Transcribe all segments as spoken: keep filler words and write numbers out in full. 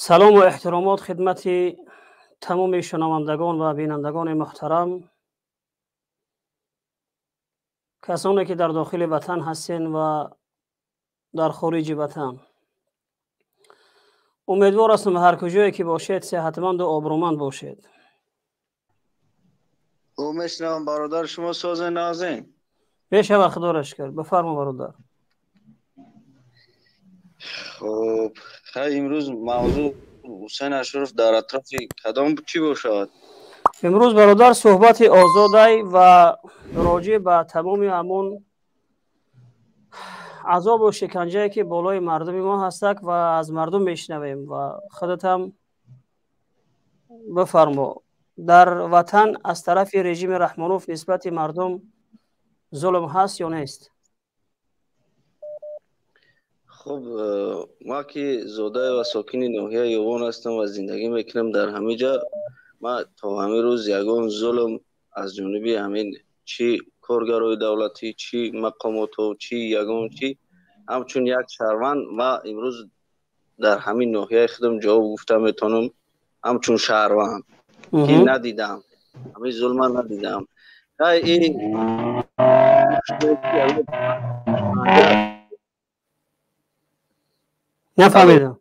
سلام و احترامات خدمت تمام شنوندگان و بینندگان محترم، کسانی که در داخل وطن هستین و در خارج وطن. امیدوار هستم هر کجایی که باشید صحتمند و آبرومند باشید. او میشنوم برادر شما ساز نازین. بشه وقت دارش کرد. بفرما برادر. خب خیلی امروز موضوع حسین اشرف در اطراف کدام چی باشد؟ امروز برادر صحبت آزاده و راجع به تمام همون عذاب و شکنجه‌ای که بالای مردم ما هستک و از مردم میشنویم و خودت هم بفرما در وطن از طرف رژیم رحمانوف نسبت مردم ظلم هست یا نیست؟ خب ما که زاده و ساکن ناحیه یوان هستم و زندگی میکنم در همه جا. ما تا همه روز یگان ظلم از جانب همین چی کارگرای دولتی، چی مقامات و چی یگان چی همچون یک شهروند ما امروز در همین ناحیه خودم جواب گفته میتونم همچون شهروند که ندیدم همین ظلم ندیدم. این نفهمیدم.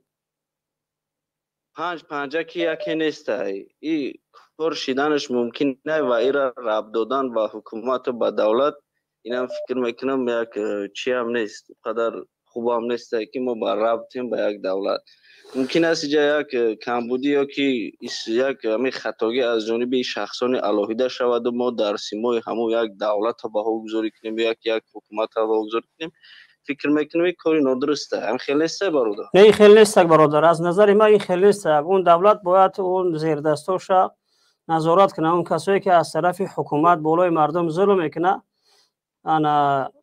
پنج پنجه که یکی نیست. این کار شدنش ممکن نه و این را رب دادن و حکومت و دولت اینم فکر میکنم یک چی هم نیست، قدر خوب هم نیست که ما با ربطیم به یک دولت. ممکن است جا یک کمبودی یا که یک همین خطاگی از جانب شخصان علاهیده شود و ما در سیمای همون یک دولت با ها گذاری کنیم یک یک حکومت با ها گذاری کنیم. فکر میکنم این کاری نادرسته. هم خیلی نیسته برادر. نه این خیلی نیسته برادر. از نظر ما این خیلی نیسته. اون دولت باید اون زیر دستاش نظارت کنه. اون کسایی که از طرف حکومت بالای مردم ظلم میکنه، انا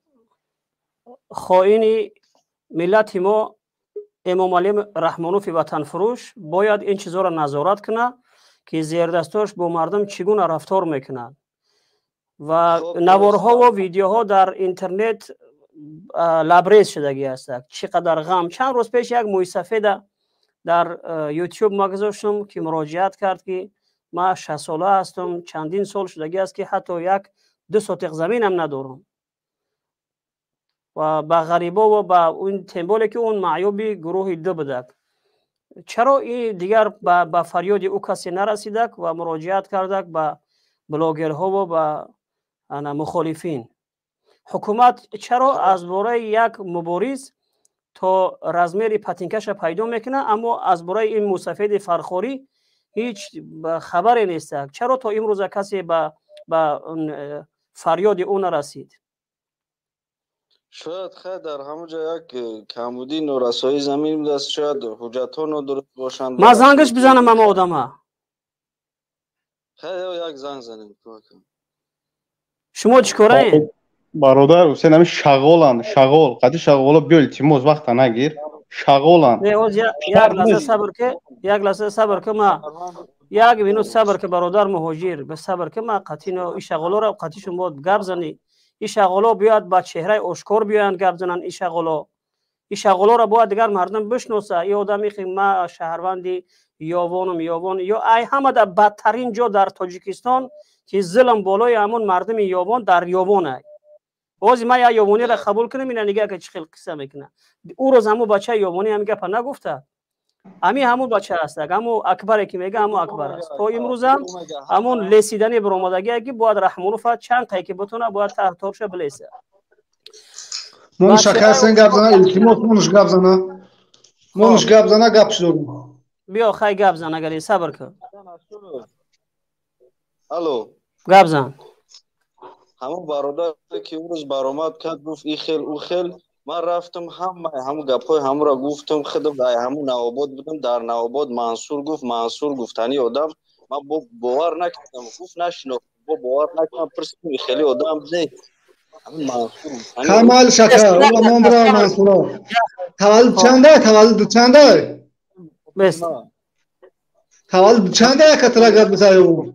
خائن ملت ما امام علی رحمانوف وطن فروش باید این چیزا را نظارت کنه که زیر دستاش با مردم چگونه رفتار میکنه. و نوارها و ویدیوها در اینترنت لبریز شدگی است. چقدر غم. چند روز پیش یک موی سفید در یوتیوب ما گذاشتم که مراجعت کرد که ما شصت ساله هستم، چندین سال شدگی است که حتی یک دو سوتق زمین هم ندارم و با غریبا و با اون تنبالی که اون معیوبی گروهی دو بدک. چرا این دیگر با فریاد او کسی نرسیدک و مراجعت کردک با بلاگرها و با مخالفین؟ حکومت چرا از برای یک مبارز تا رزمیر پتینکش پیدا میکنه اما از برای این موسفید فرخوری هیچ خبری نیست؟ چرا تا امروز کسی به فریاد اون رسید؟ شاید خیلی در همونجا یک کمبودی نورسایی زمین بوده است. شاید حجت ها ندارد باشند. ما زنگش بزنم اما آدم ها خیلی یک زنگ زنیم. شما چیکاره این؟ برادر حسین همین شغالن. شغال قدی شغالا بیل تیموز وقت نگیر. شغالن. نه اوز یک لحظه صبر که یک لحظه صبر که ما یک منوت صبر که برادر مهاجر به صبر که ما قطعی این شغالا را قطعی شما گپ زنی. این شغالا بیاد با چهره آشکار بیان گپ زنن. این شغالا این شغالا را باید دیگر مردم بشناسه. این آدمی که ما شهروندی یاوانم یاوان یا ای همه در بدترین جا در تاجیکستان که ظلم بالای همون مردم یاوان در یاوانه. بازی ما یا یاوانی را قبول کنیم اینا نگاه که چه خیلی قصه میکنه. او روز همون بچه یاوانی هم گپ نگفته. امی همون بچه هست. همون اکبری که میگه همون اکبر است. تو امروز هم همون لسیدنی برآمدگی که باید رحمانوف چند قای که بتونه باید تحتارش بلیسه. من شکستن گپ زنه التماس منش گپ زنه. منش گپ زنه گپ شد. بیا خای گپ زنه اگر صبر کن. الو. گپ زن. همون برادر که اون روز برآمد کرد گفت این خیل او خیل. من رفتم هم همون گپای همون را گفتم خودم در همون نواباد بودم. در نواباد منصور گفت منصور گفتنی آدم من باور نکردم. گفت نشناختم با باور نکردم. پرسیدم خیلی آدم نیست. همون منصور کمال شکر والله من برای منصور تولد چنده تولد چنده بس تولد چنده کتلا گرد بسای اون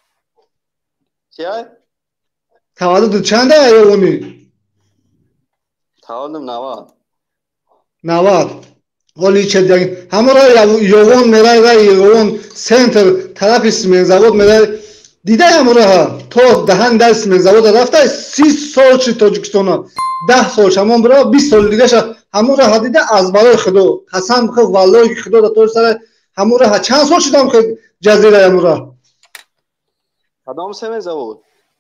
چیه؟ تولد چنده اونی تولدم نواد نواد оли чед ҳамора ёвон мерай ва ёвон центр тарафи смензавод мерай дида ҳамора то даҳан дар смензавод рафта си сол чи тоҷикистона даҳ сол ҳамон бира бист соли дигаша ҳамора дида аз барои худо қасам бихӯ валлоҳи худо да то сара ҳамора чанд сол шудам хӯ ҷазира ҳамора кадом смензавод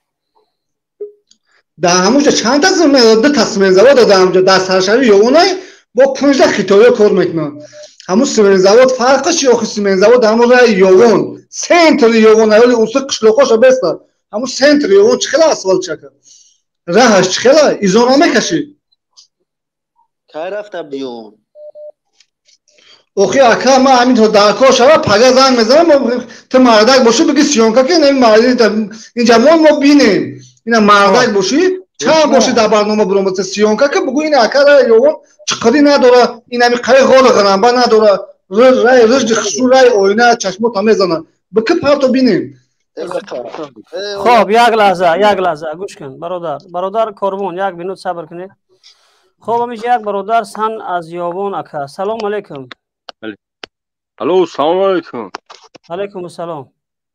да ҳамуҷа чанд та ду та смензавод да ҳамуҷа дар саршави ёвонай бо панҷдаҳ хитоё кор мекунанд ҳамун смензавод фарқаш ёхи смензавод ҳамора ёвон центри ёвон ҳоли уси қишлоқоша беста ҳамун центри ёвон чӣ хела асфалт чака раҳаш чӣ хела изона мекаши кай рафта биён охи ака ма ҳамин то дар кор шава пага занг мезанам ту мардак бошӣ биги сиёнка ки инҷа мон мо бинем ина мардак бошӣ чанд бошӣ дар барнома биромадса сиёнка ки бугӯ ин акара ёвон чиқади надора ин ҳами қаи ғори ғарамба надора рай рижди хишу рай оина чашмота мезана бики парто бинем хоб як лаҳза як лаҳза гӯш кун бародар бародар корвон як минут сабр кунед хоб ҳамиш як бародар сан аз ёвон ака салом алейкум алло салом алейкум алейкум ассалом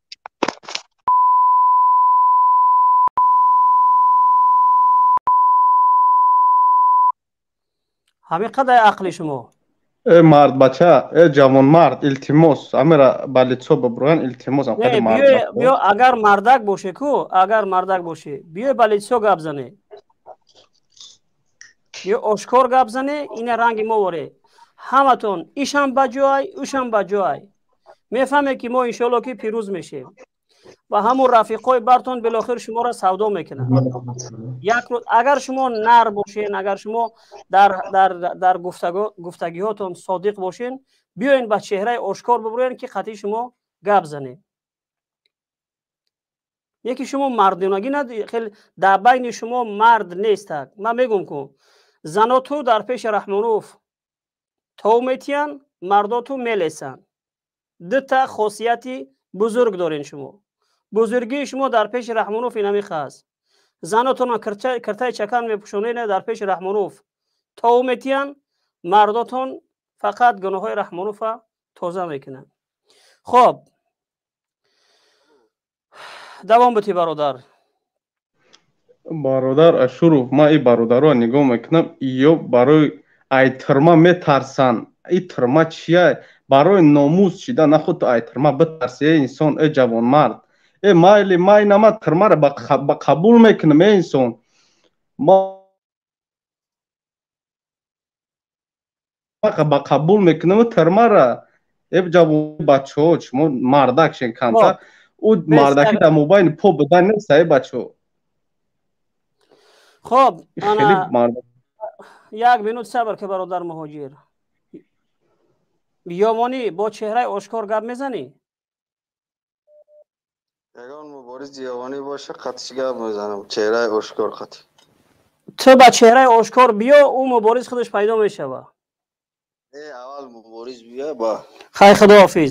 ҳамин қадай ақли шумо э мард бача э ҷавонмард илтимос амира ба лицо бибуран илтимос ам қади мард биё агар мардак боше ку агар мардак боше биё ба лицо гап зане биё ошкор гап зане ина ранги моворе ҳаматон ишам ба ҷой ушам ба ҷой мефаҳме ки мо иншоалло ки пирӯз мешем ва ҳамун рафиқои бартон билохир шуморо савдо мекунанд як рӯз агар шумо нар бошен агар шумо дар дар дар гуфтагиҳотон содиқ бошен биёен ба чеҳраи ошкор бибурен ки қатъи шумо гап занед яки шумо мардонагӣ хеле дар байни шумо мард нестак ман мегӯм ку заноту дар пеши раҳмонув тов метиҳанд мардоту мелесанд дута хосияти бузург дорен шумо бузургии шумо дар пеши раҳмонув инамиқ аст занотонро киртаи чакан мепӯшонед дар пеши раҳмонув тов метиҳанд мардотон фақат гуноҳҳои раҳмонува тоза мекунанд хоб давом битӣ бародар бародар ашуров ман и бародаро нигоҳ мекунам ё барои айтирма метарсанд и тирма чия барои номус чида нахуд айтирма битарси э инсон э ҷавонмард э майли май нама тирмара ба қабул мекунам э инсон ма ба қабул мекунам тирмара э ҷавон бачаҳо шумо мардак шен камтар ӯ мардаки дар мобайни по будан нест э бачаҳо хоб як минут сабр ки бародар муҳоҷир ёвонӣ бо чеҳраи ошкор гап мезанӣ ягон мубориз ёвонӣ боша қатъи гап мезанам чеҳраи ошкор қатъи ту ба чеҳраи ошкор биё ӯ мубориз худаш пайдо мешава э аввал мубориз биё ба хай худоҳофиз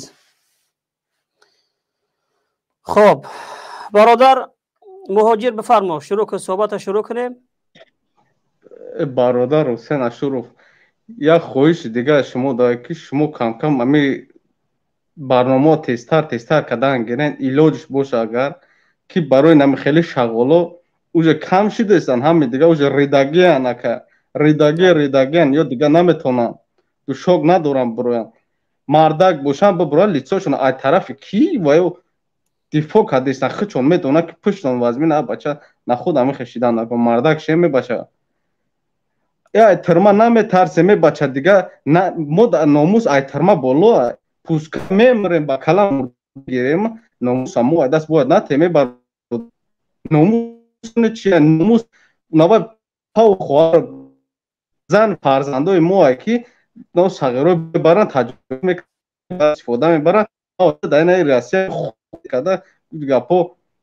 хоб бародар муҳоҷир бифармо шурӯъ кун суҳбата шурӯъ кунем бародар ҳусейн ашуров як хоҳиши дига шумо доред ки шумо камкам ами барнома тезтар тезтар кардан гирен илоҷиш боша агар ки барои нами хеле шағоло уже кам шидастан ҳами дига уже редагиян ака редагия редагиян ё дига наметонам душок надорам бироям мардак бошам бибуран лицошон ай тарафи ки ваё дифоъ кардастан хичон медонад ки пуштон вазмин а бача нахуд ами хешидан накун мардак ше мебаша айтирма наметарсе мебача дига мо дар номус айтирма боло пуска мемирем ба калам гирем номуса мо айдаст бояд натеме бар номус чия номус нава пау хоҳар зан фарзандои моа ки но сағиро бибаранд таҷрибаи мекунанд истифода мебаранд дар ин россия када гапо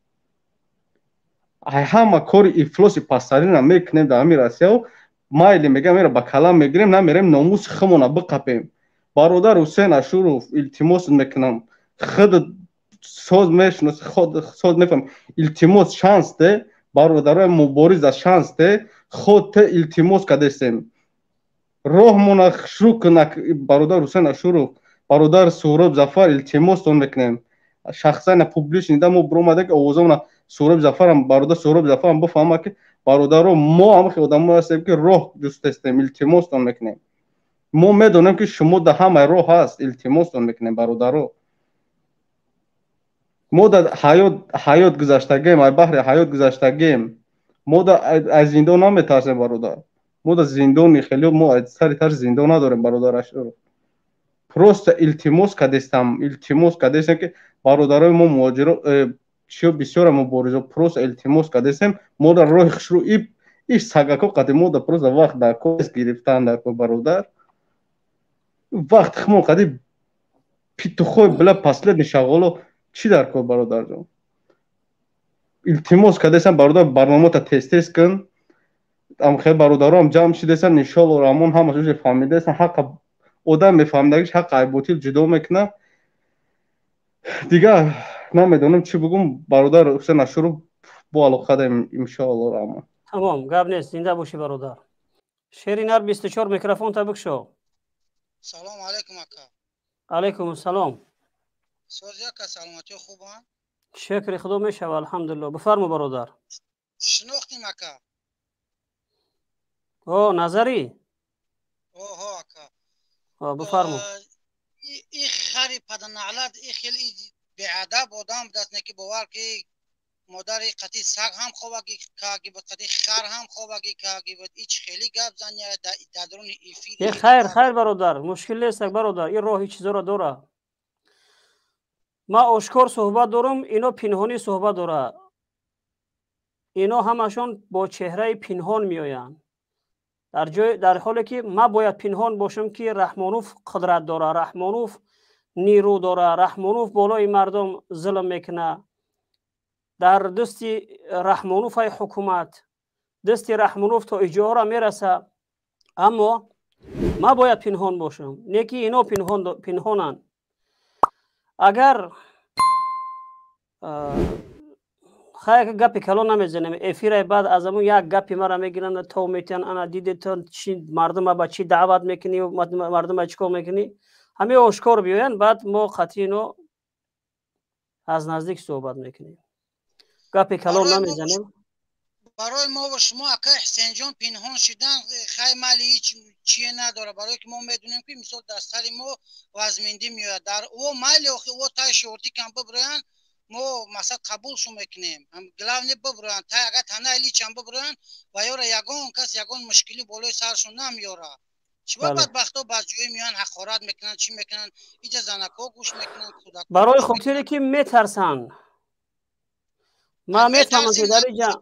ҳама кори ифлоси пастарина мекунем дар ҳамин россияо майли мегам мера ба калам мегирем намерем номуси химона биқапем бародар ҳусейн ашуров илтимос мекунам худ соз мешинос худ соз мефам илтимос шанс де бародарои мубориза шанс де худ те илтимос кардастем роҳмона шурӯъ кунак бародар ҳусайн ашуров бародар Сӯҳроб Зафар илтимостон мекунем шахсан публично да мо биромадем ки овозамона Сӯҳроб Зафарам бародар Сӯҳроб Зафарам бифаҳма ки бародаро мо ҳама одамо ҳастем ки роҳ ҷустастем илтимостон мекунем мо медонем ки шумо да ҳама роҳ ҳаст илтимостон мекунем бародаро мо да ҳаёт ҳаёт гузаштагем ай баҳри ҳаёт гузаштагем мо да аз зиндон наметарсем бародар мо да зиндони хело мо сари тарш зиндон надорем бародар Ашуров просто илтимос кардестам илтимос кардестем ки бародарои мо муҳоҷиро чиё бисёра мубориза просто илтимос кардестем мо да роҳи хушрӯ и и сагако қади мо да просто вақт дар кост гирифтан дар ко бародар вақт хмо қади питухой била последни шағоло чӣ дар кор бародарҷон илтимос кардесам бародар барномаата тез-тез кун ам хел бародарам ҷамъ шидесам иншоалло рамон ҳамаш уже фаҳмидасам ҳаққа одам мефаҳмидагиш ҳаққа ай ботил ҷудо мекунад дигар намедонам чӣ бигӯм бародар Ҳусайн Ашуров бо алоқа дем иншоалло рамон тамом гап нест зинда бошӣ бародар шери нар бисту чор микрофонта бикшо салом алайкум ака алайкум ассалом сози ака саломатиё хубан шукри худо мешава алҳамдулилло бифармо бародар шинохтим ака о назарӣ оҳо ака о бифармо и хари паданалад и хели беадаб одам дастне ки бовар ки модари қати саг ҳам ховаги каги бод қати хар ҳам ховаги каги бод ич хели гап зания дадрони эфир е хайр хайр бародар мушкил нест бародар ин роҳи чизоро дора ма ошкор суҳбат дорам ино пинҳонӣ суҳбат дора ино ҳамашон бо чеҳраи пинҳон меоянд дар ҷои дар ҳоле ки ма бояд пинҳон бошам ки раҳмонов қудрат дора раҳмонов нирӯ дора раҳмонов болои мардум зулм мекуна дар дасти раҳмонов ай ҳукумат дасти раҳмонов то иҷоҳора мераса аммо ма бояд пинҳон бошам не ки ино пинҳонанд агар хайр гапи калон намезанем эфирай баъд аз амун як гапи мара мегиранд то метан ана дидетон чи мардума ба чӣ даъват мекунӣ мардума чӣ кор мекунӣ ҳамаи ошкор биёянд баъд мо қатъи ино аз наздик суҳбат мекунем гапи калон намезанем барои мо ва шумо ака ҳусейнҷон пинҳон шидан хай майли ҳеҷ чие надора барое ки мо медонем ки мисол дар сари мо вазминдӣ меояд дар о майли охи о тай шорти кам бибироянд мо масад қабулшу мекунем главне бибироянд тай агар тана иличам бибироянд ва ёра ягон кас ягон мушкилӣ болои саршон намеёра чиба бадбахто ба ҷои меоянд ҳақорат мекунанд чӣ мекунанд иҷа занако гӯш мекунанд барои хотире ки метарсанд ма мефаҳмам ки дар иҷа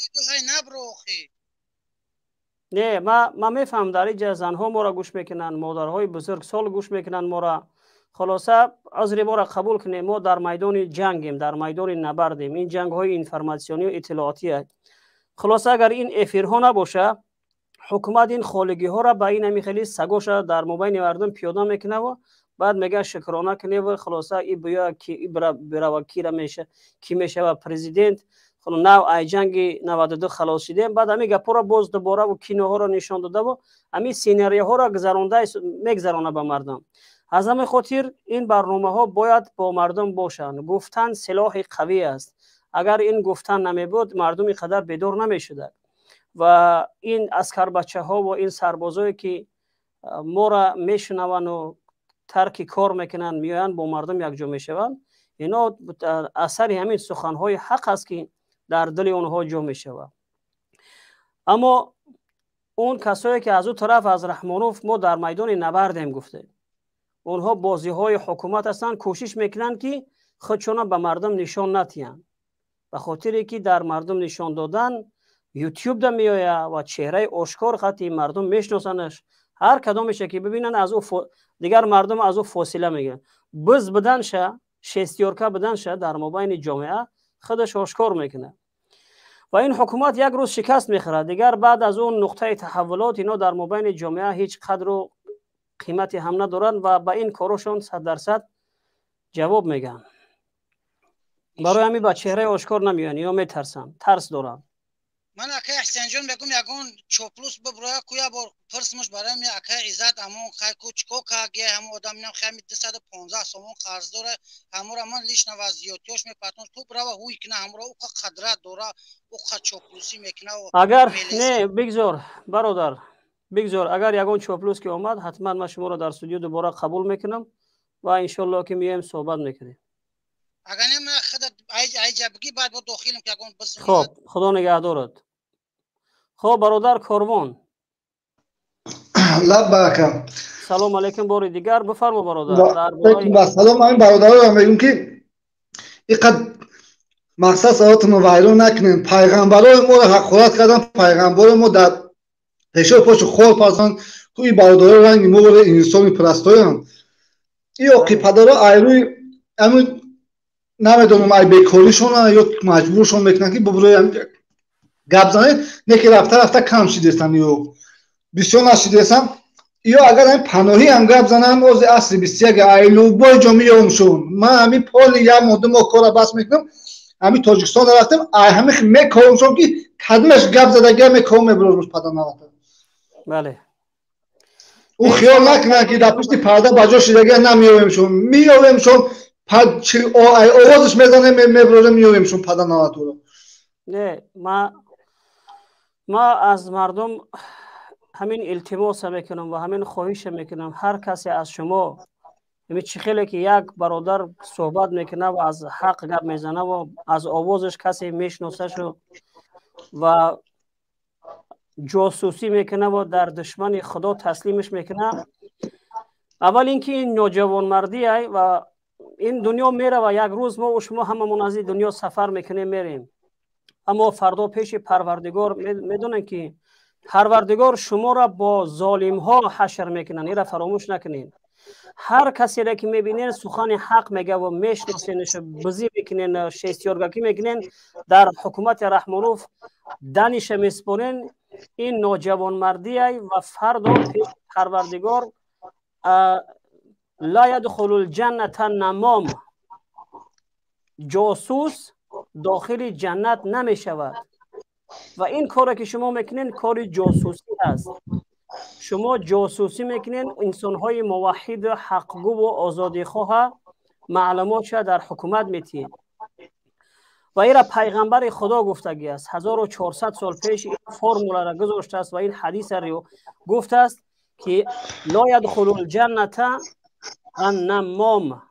не ма ма мефаҳмам дар иҷа занҳо моро гӯш мекунанд модарҳои бузургсол гӯш мекунанд моро خلاصه عذر ما را قبول کنیم ما در میدان جنگیم در میدان نبردیم این جنگ های اینفورماسیونی و اطلاعاتی است خلاصه اگر این افیرها نباشه حکومت این خالگی ها را به این همی خیلی سگوش در مبین مردم پیاده میکنه و بعد میگه شکرانه کنه و خلاصه این بیا کی برای کی را میشه کی میشه و پرزیدنت خلاص نو ای جنگ نود و دو خلاص شدیم بعد همی گپا را باز دوباره و کینوها را نشان داده و همی سیناریوها را گذرانده میگذرانه به مردم از همه خاطر این برنامه ها باید با مردم باشند گفتن سلاح قوی است اگر این گفتن نمی بود مردم اینقدر بیدار نمی شده و این عسکر بچه ها و این سربازایی که ما را میشنون و ترک کار میکنن میاین با مردم یکجا میشوند اینا اثر همین سخن های حق است که در دل اونها جا میشود اما اون کسایی که از اون طرف از رحمانوف ما در میدان نبردیم گفته اونها بازی های حکومت هستند کوشش میکنند که خودشون به مردم نشان ندهند به خاطری که در مردم نشان دادن یوتیوب ده میآید و چهره آشکار خطی مردم میشناسنش هر کدامش که ببینن از او ف... دیگر مردم از او فاصله میگیرن بز بدن شه شستیارکه بدن شه در مابین جامعه خودش آشکار میکنه و این حکومت یک روز شکست میخوره دیگر بعد از اون نقطه تحولات اینا در مابین جامعه هیچ قدر و قیمتی هم ندارن و با این کارشون صد درصد جواب میگن برای همین با چهره آشکار نمیان یا میترسن ترس دارن من اکه حسین جان میگم یگون چوپلوس ببرای کویا بر پرسمش برای می اکه عزت امون خای کوچکو کاگه هم آدم نم خیلی دویست و پانزده سومون قرض داره همورا من لیش نوازیاتیش میپاتون تو برای هوی کنه همورا او قدرت داره او خ چوپلوسی میکنه اگر نه بگذار برادر بگذار اگر یگون چوپلوس که اومد حتما من شما رو در استودیو دوباره قبول میکنم و ان شاء الله که میایم صحبت میکنیم. اگر نه من خودت ای جبگی بعد با داخلم که یگون بس خب خدا نگهدارت. خب برادر کاروان لبکم سلام علیکم بار دیگر بفرما برادر. در سلام این برادران میگم که اینقدر مقصد ساعتون رو ویران نکنین. پیغمبرای ما رو حقارت کردن، پیغمبر ما در پیشه پاش خور پاسن توی برادرای رنگ ما رو انسانی پرستویان یا که پدرها ایروی امون نمیدونم ای بیکاریشون یا مجبورشون میکنن که ببروی گپ زنه نه که رفته رفته کم شیدستم یا بسیار نشیدستم یا اگر این پناهی هم گپ زنم از اصل بیست یک ایلو بای جامعه همشون من همین پالی یا مدام کار بس میکنم همین تاجیکستان رفتم ای همین میکارم شون که کدومش گپ زده گپ میکارم میبروش پدر نواتم. بله او خیال نکنه که در پشت پرده بجا شدگی نمیاویمشون میاویمشون پد چی آوازش میزنه میبروه میاویمشون پدر نواتو. نه ما ما از مردم همین التماس میکنم و همین خواهش میکنم هر کسی از شما همین چی خیلی که یک برادر صحبت میکنه و از حق گپ میزنه و از آوازش کسی میشناسه شو و جاسوسی میکنه و در دشمن خدا تسلیمش میکنه. اول اینکه این نوجوان مردی ای و این دنیا میره و یک روز ما و شما هممون از این دنیا سفر میکنیم میریم، اما فردا پیش پروردگار میدونن که پروردگار شما را با ظالم ها حشر میکنن. این را فراموش نکنین. هر کسی را که میبینین سخن حق میگه و میشناسینش بزی میکنین شیستیارگاکی میکنین در حکومت رحمانوف دنش میسپرین این نوجوان مردی ای و فردا پیش پروردگار لا يدخل الجنة نمام جاسوس داخل جنت نمی شود و این کاری که شما میکنین کار جاسوسی است. شما جاسوسی میکنین انسان های موحد حقگو و آزادی خواه معلومات در حکومت میتین و این را پیغمبر خدا گفتگی است. هزار و چهارصد سال پیش این فرموله را گذاشته است و این حدیث را گفته است که لا يدخل الجنة النمام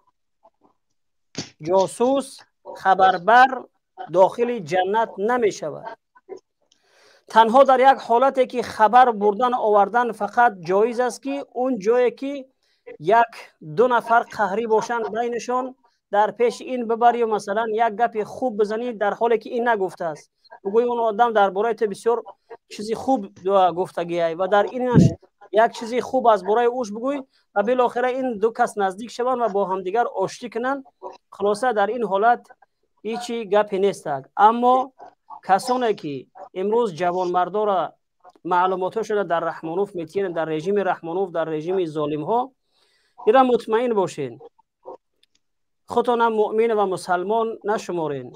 جاسوس خبربر داخل جنت نمی شود. تنها در یک حالتی که خبر بردن آوردن فقط جایز است که اون جایی که یک دو نفر قهری باشن بینشان در پیش این ببری و مثلا یک گپ خوب بزنی در حالی که این نگفته است بگوی اون آدم در برای تو بسیار چیزی خوب گفتگی ای و در اینش یک چیزی خوب از برای اوش بگوی و بالاخره این دو کس نزدیک شوند و با همدیگر آشتی کنند. خلاصه در این حالت هیچی گپی نیست. اما کسانی که امروز جوان مردا را معلوماتش را در رحمانوف میتینن، در رژیم رحمانوف، در رژیم ظالم ها، ایرا مطمئن باشین خودتان مؤمن و مسلمان نشمارین.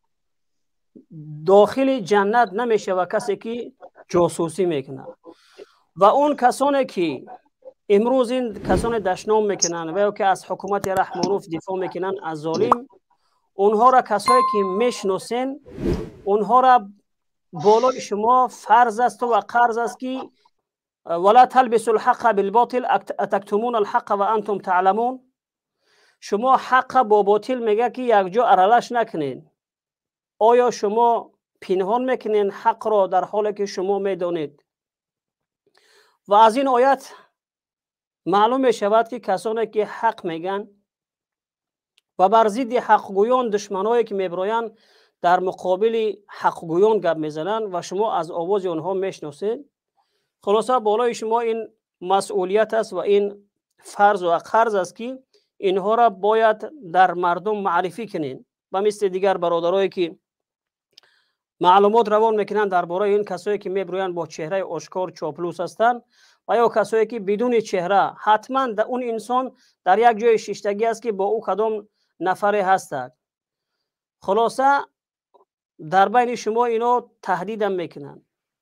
داخل جنت نمیشه و کسی که جاسوسی میکنه و اون کسانی که امروز این کسان دشنام میکنن و یا که از حکومت رحمانوف دفاع میکنن از ظالم، اونها را کسایی که میشناسین اونها را بالای شما فرض است و قرض است که ولا تلبسوا الحق بالباطل اتکتمون الحق و انتم تعلمون. شما حق با باطل میگه که یک جا ارالش نکنین. آیا شما پنهان میکنین حق را در حالی که شما میدانید؟ و از این آیت معلوم می شود که کسانی که حق میگن و بر ضد حقگویان دشمنایی که میبراین در مقابل حقگویان گپ میزنن و شما از آواز اونها میشناسید. خلاصه بالای شما این مسئولیت است و این فرض و قرض است که اینها را باید در مردم معرفی کنین و مثل دیگر برادرایی که معلومات روان میکنن درباره این کسایی که میبروین با چهره آشکار چاپلوس هستند و یا کسایی که بدون چهره حتما در اون انسان در یک جای شیشتگی است که با او کدام نفره هستند. خلاصه در بین شما اینا تهدیدم میکنن.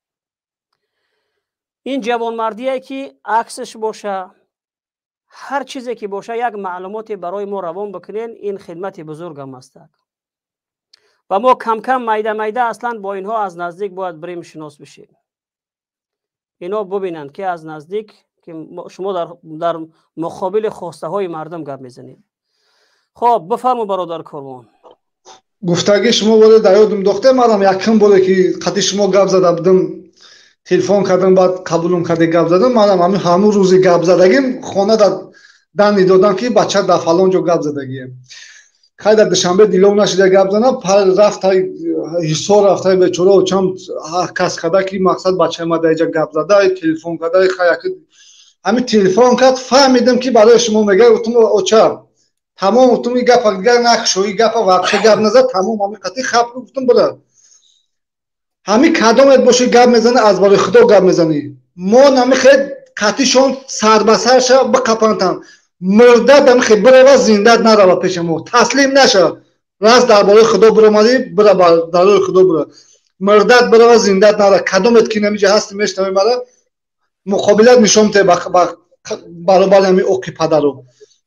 این جوانمردیه که عکسش باشه، هر چیزی که باشه یک معلوماتی برای ما روان بکنین، این خدمت بزرگ هم است و ما کم کم میده میده اصلا با اینها از نزدیک باید بریم شناس بشیم. اینا ببینند که از نزدیک که شما در در مقابل خواسته های مردم گپ میزنید. خب بفرمو برادر کاروان. گفتگی شما بوده در یادم داخته مرام یکم بوده که قطعی شما گپ زده بودم، تلفن کردم بعد قبولم کرده گپ زدم. مرام همین همون روزی گپ زدگیم خانه در دنی دادن که بچه در فلان جا گپ زدگیم. خیلی در دوشنبه دیلم نشده گپ زدم، پر رفت حصار رفت به چورا و چم کس کرده که مقصد بچه ما در اینجا گپ زده، تلفن کرده. خیلی همین تلفن کرد فهمیدم که برای شما میگه. گفتم اوچا تمام گفتم این گپ دیگر نکشوی گپ واقعا گپ نزد تمام همین قطعی خب گفتم بله همین کدامت باشه گپ میزنه از برای خدا گپ میزنی. ما نمیخواد قطعیشون سر به سر شه بقپانتن مرده دم خیلی بره زنده نره پیش ما تسلیم نشه. راست درباره خدا برامدی بره درباره خدا بره مرده بره زنده نره. کدامت که نمیشه هست میشتم مرا مقابلت نشون ته برابر همین اوکی پدرو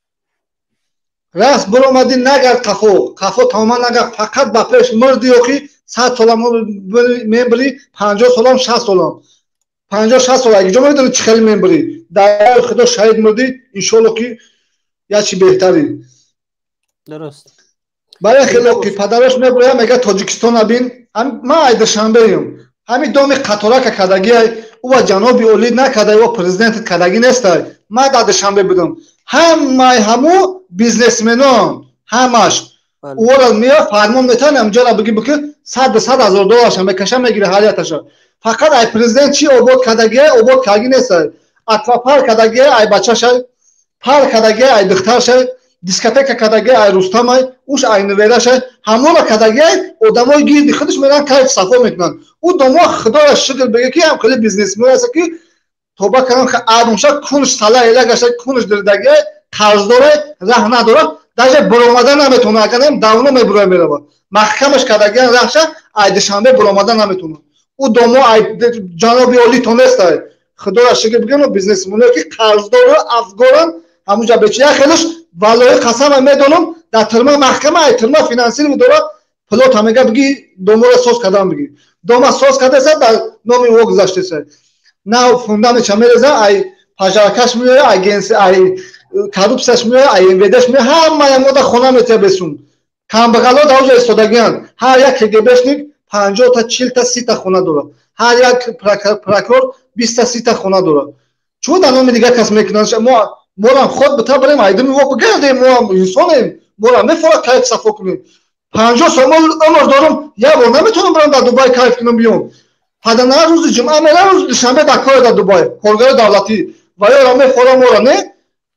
راست برامدی نگر قفو قفو تمام نگر فقط با پیش مردی اوکی صد سالم میبری پنجاه سالم شصت سالم پنجاه شصت سال اگه جا میدونی چه خیلی میبری در خدا شاید مردی انشالله که یا چی بهتری درست. برای خیلی که پدرش میبره میگه تاجیکستان نبین ما ایده شنبه ایم همین دومی قطاره که کدگی او جنابی اولی نکده و پرزیدنت کدگی نیست. ما در شنبه بودم همه همو بیزنسمنان همش او را میاد فرمان میتونه امجا را بگی بگی صد به صد هزار دلارش هم بکشه میگیره حالیتش. فقط ای پرزیدنت چی آباد کدگی آباد کدگی نیست. اطفا پر کدگی ای بچه شد پر کدگی ای دختر شد دیسکتک کدگی ای رستم ای اوش ای نویره شد همون را کدگی آدمای گیردی خودش میرن کیف صفا میکنن. او دما خدا را شکر بگه که هم خیلی بیزنسمن است که توبه کردن که آدمشا کنش سالا اله گشت کنش دردگی قرض داره راه نداره даже برآمدن نمیتونه. اگر نیم داونو میبره میره محکمش کدگی راهشه ای دوشنبه برآمدن نمیتونه. او دما ای جنابی اولی تونست خدا را شکر بگم بیزنسمن که قرض داره افغان همونجا بچه خیلیش والله قسم میدونم در ترمه محکمه ای ترمه فینانسیری داره پلوت همگه بگی دومو را سوز کردم بگی دوما سوز کرده سر در نامی او گذاشته سر نه فوندام چمیرزه ای پاجارکش میوه ای گنس ای کاروبسش میوه ای انویدش میوه همه ما در خونه میته بسون کم بغلا در اوجه استادگیان هر یک که بشنید پنجاه تا چهل تا سی تا خونه داره هر یک پراکور بیست تا سی تا خونه داره. چون در نامی دیگه کس میکننش ما ما را خود بتا بریم ایدمی وقت بگردیم ما انسانیم ما را میفورد کیف صفا کنیم. پنجاه سال عمر دارم یه بار نمیتونم برم در دوبای کیف کنم بیام. پدر روز جمعه میرم روز دوشنبه در کار در دوبای کارگاه دولتی و یا را میفورم ما را نه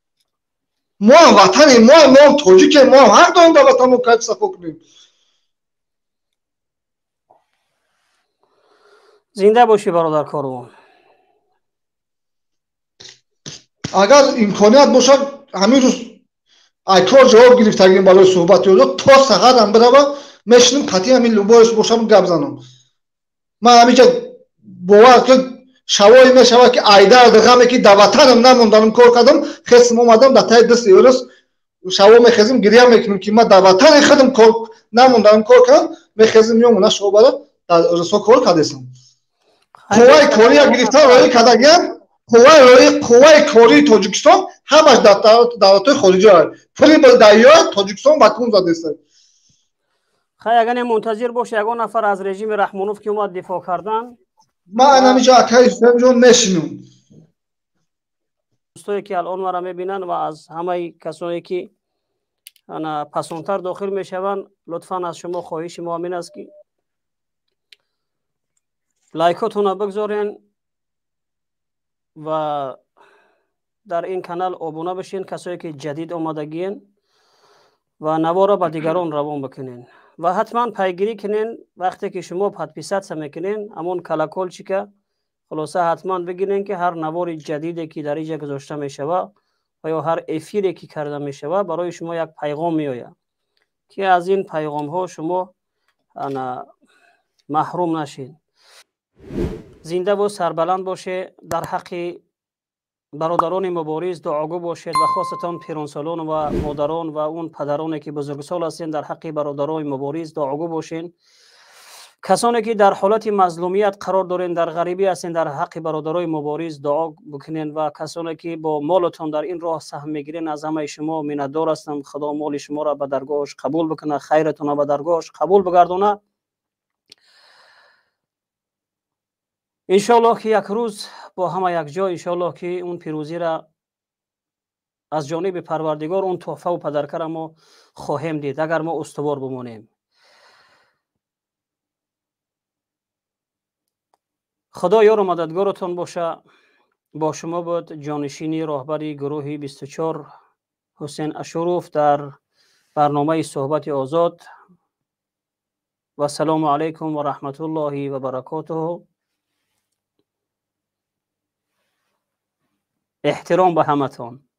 ما هم وطنیم ما هم ما تاجیکیم ما هم حق داریم در وطن کیف صفا کنیم. زنده باشی برادر کاروان. اگر امکانیت باشه همین روز ایکار جواب گرفتگیم برای صحبت یاد تا سحر هم برم میشنم قطعی همین لوبایش باشم گپ زنم. من همیشه باور که شوایی میشوه که ایده دغمه که در وطنم نموندم کار کردم خسم اومدم در تای دست یورس شوا میخزم گریه میکنم که من در وطن خودم کار نموندم کار کردم میخزم میام اونا شو برا در رسو کار کردم. قوای کاری گرفتن روی کدگیان قوای روی قوای کاری تاجیکستان همش در دولت‌های خارجی هست. پولی بر دریا تاجیکستان باتون زده است. خیلی اگر منتظر باشه یگان نفر از رژیم رحمانوف که اومد دفاع کردن من همیشه اکای جو نشینم. دوستایی که الان مرا میبینن و از همه کسانی که انا پسانتر داخل میشوند لطفا از شما خواهش ما همین است که لایکاتون رو بگذارین و در این کانال ابونه بشین کسایی که جدید آمدگین و نوار را به دیگران روان بکنین و حتما پیگیری کنین. وقتی که شما پادپیست میکنین همون کلاکل چی که خلاصه حتما بگیرین که هر نوار جدیدی که در اینجا گذاشته میشوه و یا هر افیری که کرده میشوه برای شما یک پیغام میآید که از این پیغام ها شما انا محروم نشین. زنده و سربلند باشه. در حق برادران مبارز دعاگو باشید و خاصتان پیرانسالان و مادران و اون پدرانی که بزرگسال هستین در حق برادران مبارز دعاگو باشین. کسانی که در حالت مظلومیت قرار دارین، در غریبی هستین، در حق برادرای مبارز دعا بکنین و کسانی که با مالتون در این راه سهم میگیرین از همه شما منتدار هستم. خدا مال شما را به درگاهش قبول بکنه، خیرتون را به درگاهش قبول بگردونه. انشالله که یک روز با همه یک جا انشالله که اون پیروزی را از جانب پروردگار، اون تحفه و پدرکر ما خواهیم دید اگر ما استوار بمانیم. خدا یار و مددگارتون باشه. با شما بود جانشینی راهبری گروه بیست و چهار حسین اشروف در برنامه صحبت آزاد. و السلام علیکم و رحمت الله و برکاته. احترام به همتون.